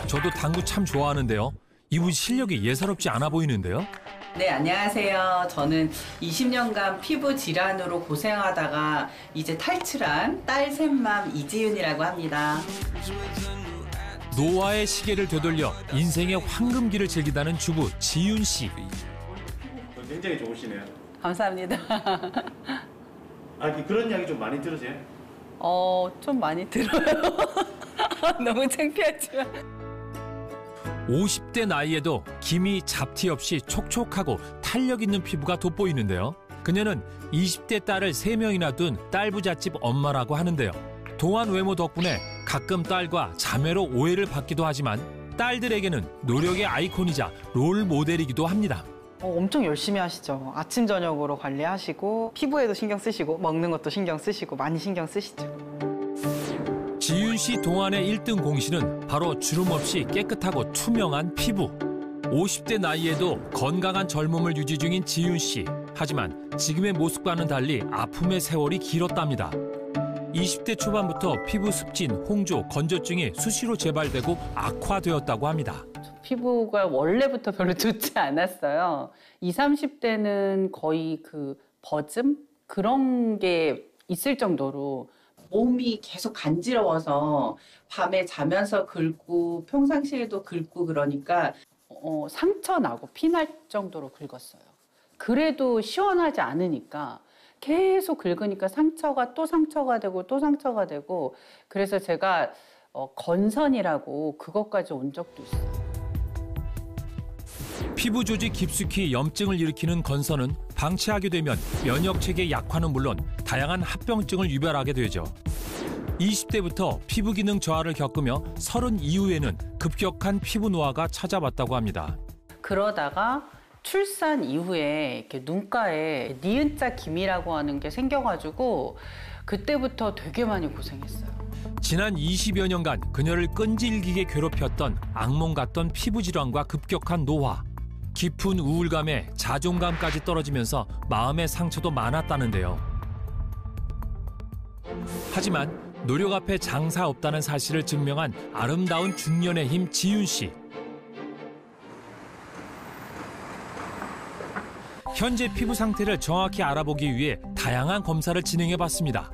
저도 당구 참 좋아하는데요. 이분 실력이 예사롭지 않아 보이는데요. 네, 안녕하세요. 저는 20년간 피부 질환으로 고생하다가 이제 탈출한 딸 셋맘 이지윤이라고 합니다. 노화의 시계를 되돌려 인생의 황금기를 즐기다는 주부 지윤 씨. 굉장히 좋으시네요. 감사합니다. 그런 이야기 좀 많이 들으세요? 좀 많이 들어요. 너무 창피하지만. 50대 나이에도 기미 잡티 없이 촉촉하고 탄력 있는 피부가 돋보이는데요. 그녀는 20대 딸을 3명이나 둔 딸부잣집 엄마라고 하는데요. 동안 외모 덕분에 가끔 딸과 자매로 오해를 받기도 하지만 딸들에게는 노력의 아이콘이자 롤 모델이기도 합니다. 엄청 열심히 하시죠. 아침 저녁으로 관리하시고 피부에도 신경 쓰시고 먹는 것도 신경 쓰시고 많이 신경 쓰시죠. 지윤 씨 동안의 1등 공신은 바로 주름 없이 깨끗하고 투명한 피부. 50대 나이에도 건강한 젊음을 유지 중인 지윤 씨. 하지만 지금의 모습과는 달리 아픔의 세월이 길었답니다. 20대 초반부터 피부 습진, 홍조, 건조증이 수시로 재발되고 악화되었다고 합니다. 피부가 원래부터 별로 좋지 않았어요. 20, 30대는 거의 버즘? 그런 게 있을 정도로 몸이 계속 간지러워서 밤에 자면서 긁고 평상시에도 긁고 그러니까 상처 나고 피날 정도로 긁었어요. 그래도 시원하지 않으니까 계속 긁으니까 상처가 또 상처가 되고 또 상처가 되고 그래서 제가 건선이라고 그것까지 온 적도 있어요. 피부 조직 깊숙이 염증을 일으키는 건선은 방치하게 되면 면역체계 약화는 물론 다양한 합병증을 유발하게 되죠. 20대부터 피부 기능 저하를 겪으며 30 이후에는 급격한 피부 노화가 찾아왔다고 합니다. 그러다가 출산 이후에 이렇게 눈가에 니은자 기미라고 하는 게 생겨가지고 그때부터 되게 많이 고생했어요. 지난 20여 년간 그녀를 끈질기게 괴롭혔던 악몽 같던 피부 질환과 급격한 노화. 깊은 우울감에 자존감까지 떨어지면서 마음의 상처도 많았다는데요. 하지만 노력 앞에 장사 없다는 사실을 증명한 아름다운 중년의 힘 지윤 씨. 현재 피부 상태를 정확히 알아보기 위해 다양한 검사를 진행해봤습니다.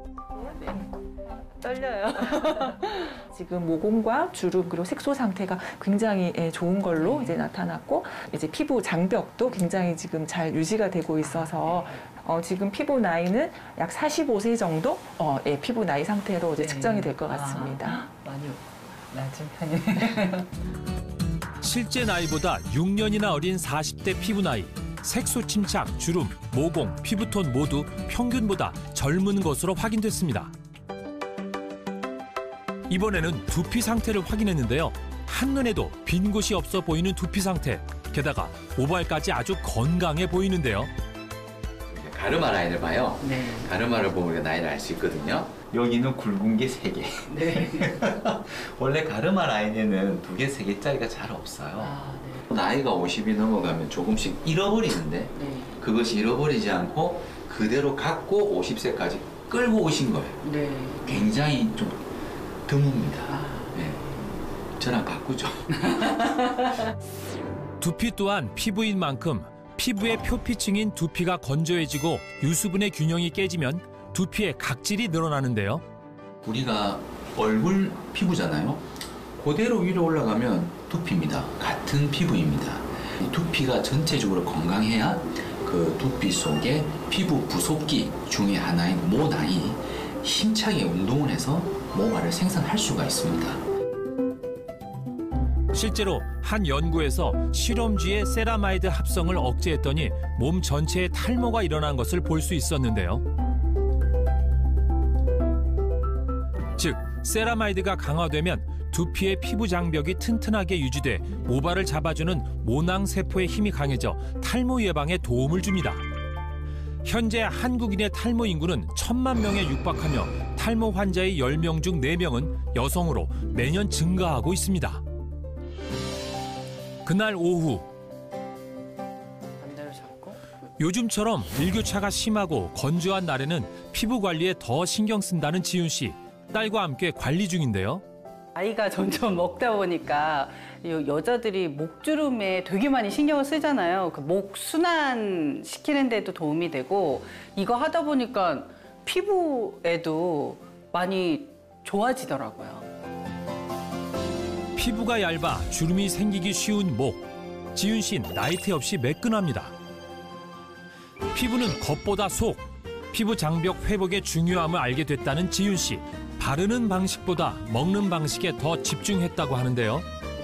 떨려요. 지금 모공과 주름 그리고 색소 상태가 굉장히 좋은 걸로 이제 나타났고 이제 피부 장벽도 굉장히 지금 잘 유지가 되고 있어서 지금 피부 나이는 약 45세 정도 피부 나이 상태로 이제 측정이 될 것 같습니다. 많이 낮은 편이네요. 실제 나이보다 6년이나 어린 40대 피부 나이. 색소 침착, 주름, 모공, 피부톤 모두 평균보다 젊은 것으로 확인됐습니다. 이번에는 두피 상태를 확인했는데요. 한눈에도 빈 곳이 없어 보이는 두피 상태. 게다가 모발까지 아주 건강해 보이는데요. 가르마 라인을 봐요. 네. 가르마를 보면 우리가 나이를 알 수 있거든요. 여기는 굵은 게 3개. 네. 원래 가르마 라인에는 2개, 3개짜리가 잘 없어요. 네. 나이가 50이 넘어가면 조금씩 잃어버리는데 네. 그것이 잃어버리지 않고 그대로 갖고 50세까지 끌고 오신 거예요. 네. 굉장히 좀 드뭅니다. 네. 저랑 바꾸죠. 두피 또한 피부인 만큼 피부의 표피층인 두피가 건조해지고 유수분의 균형이 깨지면 두피의 각질이 늘어나는데요. 우리가 얼굴 피부잖아요. 그대로 위로 올라가면 두피입니다. 같은 피부입니다. 두피가 전체적으로 건강해야 그 두피 속에 피부 부속기 중에 하나인 모낭이 힘차게 운동을 해서 모발을 생산할 수가 있습니다. 실제로 한 연구에서 실험쥐의 세라마이드 합성을 억제했더니 몸 전체에 탈모가 일어난 것을 볼 수 있었는데요. 즉, 세라마이드가 강화되면 두피의 피부 장벽이 튼튼하게 유지돼 모발을 잡아주는 모낭세포의 힘이 강해져 탈모 예방에 도움을 줍니다. 현재 한국인의 탈모 인구는 1,000만 명에 육박하며 탈모 환자의 10명 중 4명은 여성으로 매년 증가하고 있습니다. 그날 오후 요즘처럼 일교차가 심하고 건조한 날에는 피부 관리에 더 신경 쓴다는 지윤 씨. 딸과 함께 관리 중인데요. 나이가 점점 먹다 보니까 여자들이 목주름에 되게 많이 신경을 쓰잖아요. 그 목 순환 시키는 데도 도움이 되고 이거 하다 보니까 피부에도 많이 좋아지더라고요. 피부가 얇아 주름이 생기기 쉬운 목. 지윤 씨는 나이트 없이 매끈합니다. 피부는 겉보다 속. 피부 장벽 회복의 중요함을 알게 됐다는 지윤 씨. 바르는 방식보다 먹는 방식에 더 집중했다고 하는데요.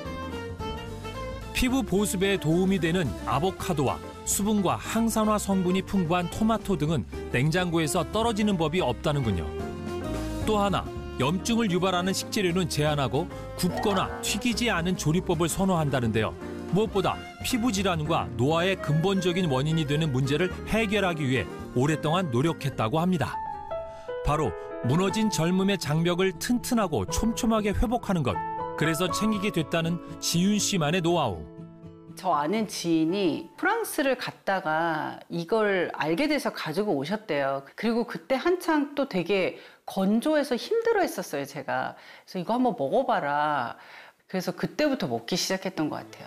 피부 보습에 도움이 되는 아보카도와 수분과 항산화 성분이 풍부한 토마토 등은 냉장고에서 떨어지는 법이 없다는군요. 또 하나, 염증을 유발하는 식재료는 제한하고 굽거나 튀기지 않은 조리법을 선호한다는데요. 무엇보다 피부 질환과 노화의 근본적인 원인이 되는 문제를 해결하기 위해 오랫동안 노력했다고 합니다. 바로 무너진 젊음의 장벽을 튼튼하고 촘촘하게 회복하는 것. 그래서 챙기게 됐다는 지윤 씨만의 노하우. 저 아는 지인이 프랑스를 갔다가 이걸 알게 돼서 가지고 오셨대요. 그리고 그때 한창 또 되게 건조해서 힘들어 했었어요, 제가. 그래서 이거 한번 먹어봐라. 그래서 그때부터 먹기 시작했던 것 같아요.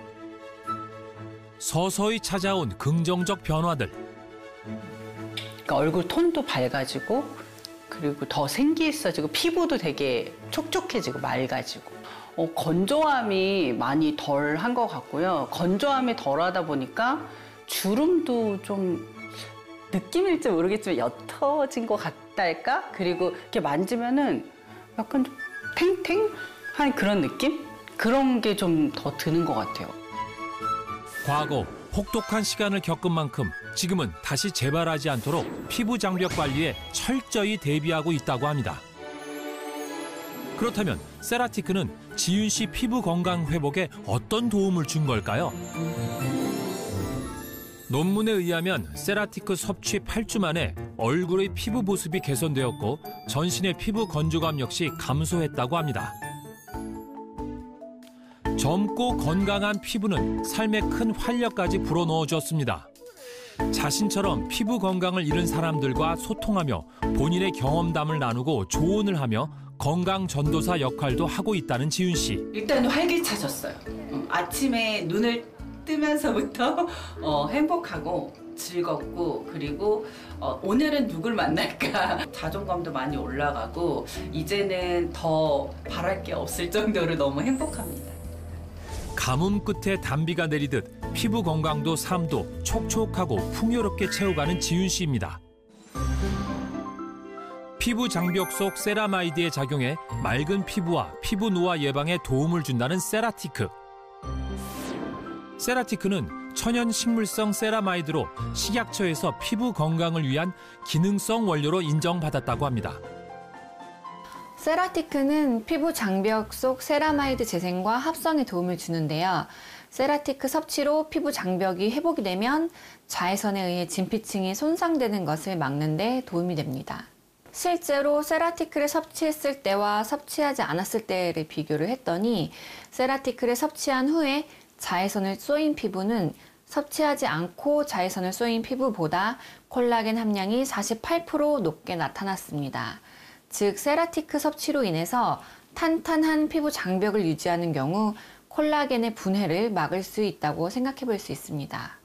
서서히 찾아온 긍정적 변화들. 그러니까 얼굴 톤도 밝아지고 그리고 더 생기 있어지고 피부도 되게 촉촉해지고 맑아지고 건조함이 많이 덜 한 것 같고요. 건조함이 덜하다 보니까 주름도 좀 느낌일지 모르겠지만 옅어진 것 같달까? 그리고 이렇게 만지면은 약간 좀 탱탱한 그런 느낌? 그런 게 좀 더 드는 것 같아요. 과거 혹독한 시간을 겪은 만큼 지금은 다시 재발하지 않도록 피부 장벽 관리에 철저히 대비하고 있다고 합니다. 그렇다면 세라티크는 지윤 씨 피부 건강 회복에 어떤 도움을 준 걸까요? 논문에 의하면 세라티크 섭취 8주 만에 얼굴의 피부 보습이 개선되었고 전신의 피부 건조감 역시 감소했다고 합니다. 젊고 건강한 피부는 삶에 큰 활력까지 불어넣어줬습니다. 자신처럼 피부 건강을 잃은 사람들과 소통하며 본인의 경험담을 나누고 조언을 하며 건강 전도사 역할도 하고 있다는 지윤 씨. 일단 활기차졌어요. 아침에 눈을 뜨면서부터 행복하고 즐겁고 그리고 오늘은 누굴 만날까 자존감도 많이 올라가고 이제는 더 바랄 게 없을 정도로 너무 행복합니다. 가뭄 끝에 단비가 내리듯 피부 건강도 삶도 촉촉하고 풍요롭게 채워가는 지윤 씨입니다. 피부 장벽 속 세라마이드의 작용에 맑은 피부와 피부 노화 예방에 도움을 준다는 세라티크. 세라티크는 천연 식물성 세라마이드로 식약처에서 피부 건강을 위한 기능성 원료로 인정받았다고 합니다. 세라티크는 피부 장벽 속 세라마이드 재생과 합성에 도움을 주는데요. 세라티크 섭취로 피부 장벽이 회복이 되면 자외선에 의해 진피층이 손상되는 것을 막는 데 도움이 됩니다. 실제로 세라티크를 섭취했을 때와 섭취하지 않았을 때를 비교를 했더니 세라티크를 섭취한 후에 자외선을 쏘인 피부는 섭취하지 않고 자외선을 쏘인 피부보다 콜라겐 함량이 48% 높게 나타났습니다. 즉 세라티크 섭취로 인해서 탄탄한 피부 장벽을 유지하는 경우 콜라겐의 분해를 막을 수 있다고 생각해 볼 수 있습니다.